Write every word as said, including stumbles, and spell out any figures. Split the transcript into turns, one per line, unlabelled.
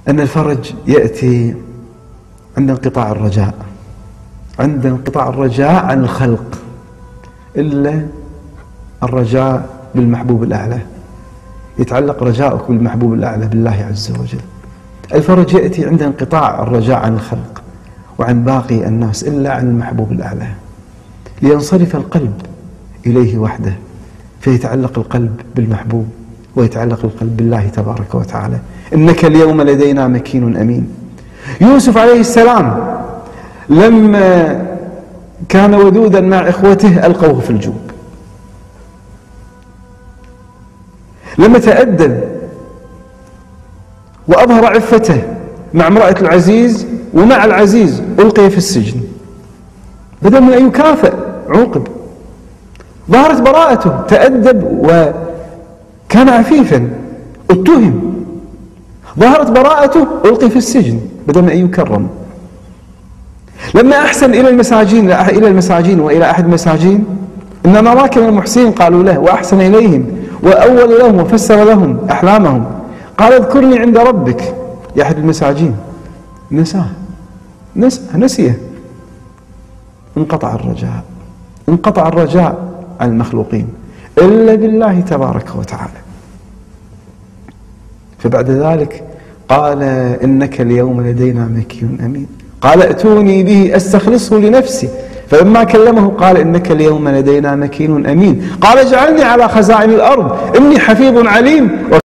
أن الفرج يأتي عند انقطاع الرجاء، عند انقطاع الرجاء عن الخلق، إلا الرجاء بالمحبوب الأعلى. يتعلق رجاؤك بالمحبوب الأعلى بالله عز وجل. الفرج يأتي عند انقطاع الرجاء عن الخلق وعن باقي الناس إلا عن المحبوب الأعلى، لينصرف القلب إليه وحده، فيتعلق القلب بالمحبوب ويتعلق القلب بالله تبارك وتعالى. إنك اليوم لدينا مكين أمين. يوسف عليه السلام لما كان ودودا مع إخوته ألقوه في الجوب، لما تأدب وأظهر عفته مع امرأة العزيز ومع العزيز ألقي في السجن، بدل من أن يكافئ عوقب. ظهرت براءته، تأدب وكان عفيفا، اتهم، ظهرت براءته ألقي في السجن بدل من أن يكرم. لما أحسن إلى المساجين إلى المساجين وإلى أحد المساجين، إنما راكب المحسنين قالوا له، وأحسن إليهم وأول لهم وفسر لهم أحلامهم، قال اذكرني عند ربك يا أحد المساجين. نساه، نساه نسيه. انقطع الرجاء، انقطع الرجاء عن المخلوقين إلا بالله تبارك وتعالى. فبعد ذلك قال إنك اليوم لدينا مكين أمين. قال ائتوني به أستخلصه لنفسي، فلما كلمه قال إنك اليوم لدينا مكين أمين. قال اجعلني على خزائن الأرض إني حفيظ عليم.